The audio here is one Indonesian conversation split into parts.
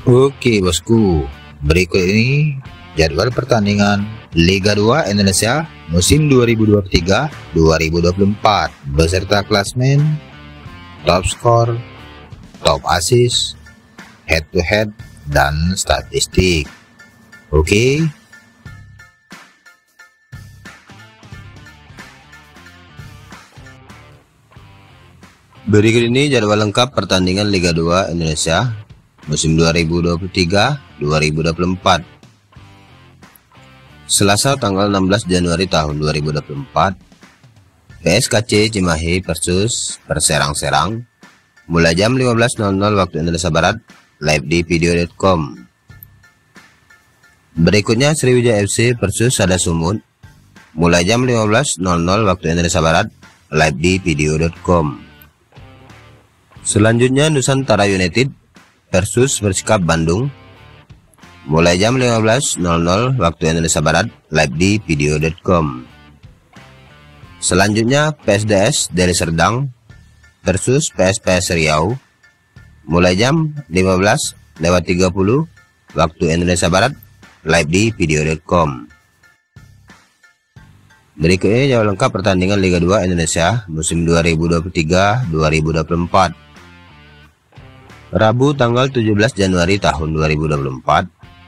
Oke bosku, berikut ini jadwal pertandingan Liga 2 Indonesia musim 2023-2024 beserta klasmen, top skor, top assist, head to head, dan statistik. Oke. Berikut ini jadwal lengkap pertandingan Liga 2 Indonesia musim 2023-2024. Selasa tanggal 16 Januari tahun 2024, PSKC Cimahi versus Perserang-Serang mulai jam 15.00 waktu Indonesia Barat, live di video.com. Berikutnya Sriwijaya FC versus Sada Sumut mulai jam 15.00 waktu Indonesia Barat, live di video.com. Selanjutnya Nusantara United versus Persikap Bandung mulai jam 15.00 waktu Indonesia Barat, live di video.com. Selanjutnya PSDS Deli Serdang versus PSPS Riau mulai jam 15.30 waktu Indonesia Barat, live di video.com. Berikutnya jadwal lengkap pertandingan Liga 2 Indonesia musim 2023-2024. Rabu tanggal 17 Januari tahun 2024,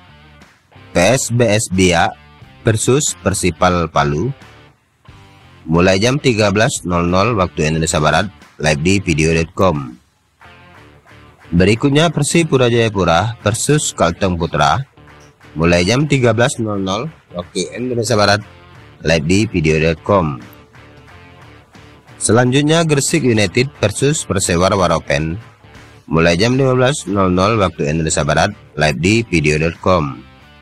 PSBS Biak versus Persipal Palu mulai jam 13.00 waktu Indonesia Barat, live di video.com. Berikutnya Persipura Jayapura versus Kalteng Putra mulai jam 13.00 waktu Indonesia Barat, live di video.com. Selanjutnya Gresik United versus Persewar Waropen mulai jam 15.00 waktu Indonesia Barat, live di video.com.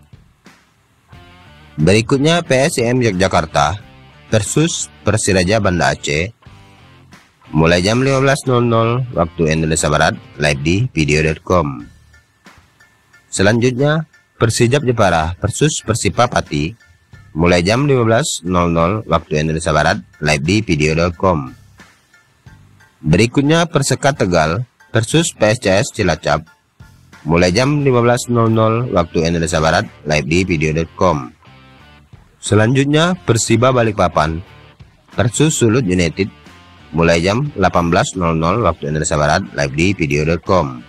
Berikutnya PSIM Yogyakarta versus Persiraja Banda Aceh mulai jam 15.00 waktu Indonesia Barat, live di video.com. Selanjutnya Persijap Jepara versus Persipa Pati mulai jam 15.00 waktu Indonesia Barat, live di video.com. Berikutnya Persekat Tegal versus PSCS Cilacap mulai jam 15.00 waktu Indonesia Barat, live di video.com. Selanjutnya Persiba Balikpapan versus Sulut United mulai jam 18.00 waktu Indonesia Barat, live di video.com.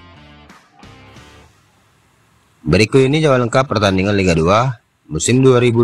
Berikut ini jadwal lengkap pertandingan Liga 2 musim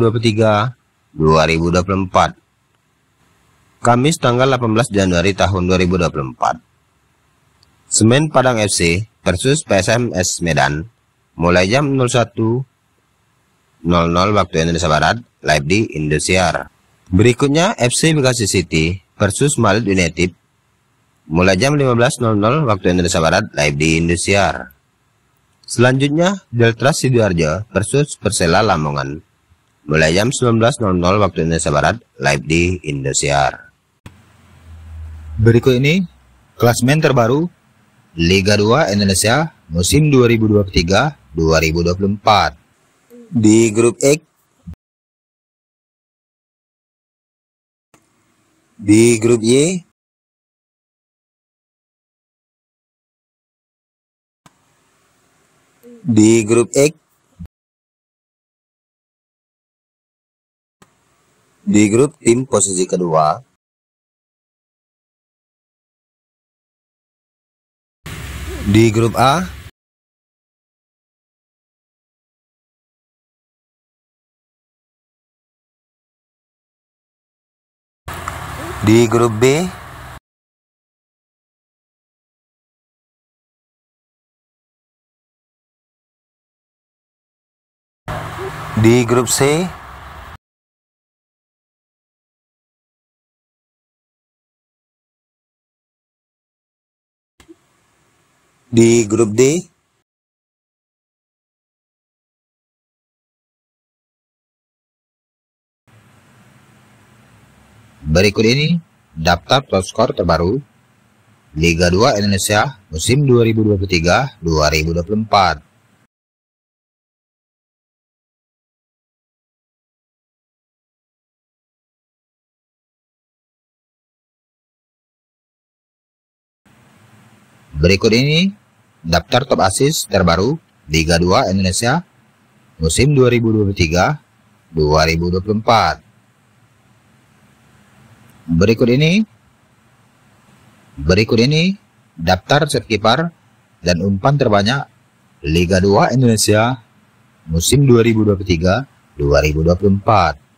2023-2024. Kamis tanggal 18 Januari tahun 2024. Semen Padang FC versus PSMS Medan mulai jam 01.00 waktu Indonesia Barat, live di Indosiar. Berikutnya FC Bekasi City versus Malit United mulai jam 15.00 waktu Indonesia Barat, live di Indosiar. Selanjutnya Delta Sidoarjo versus Persela Lamongan mulai jam 19.00 waktu Indonesia Barat, live di Indosiar. Berikut ini klasmen terbaru Liga 2 Indonesia musim 2023-2024. Di grup X, di grup Y, di grup X, di grup tim posisi kedua, di grup A, di grup B, di grup C, di grup D, berikut ini daftar top skor terbaru Liga 2 Indonesia musim 2023-2024. Berikut ini daftar top assist terbaru Liga 2 Indonesia musim 2023-2024. Berikut ini daftar set kiper dan umpan terbanyak Liga 2 Indonesia musim 2023-2024.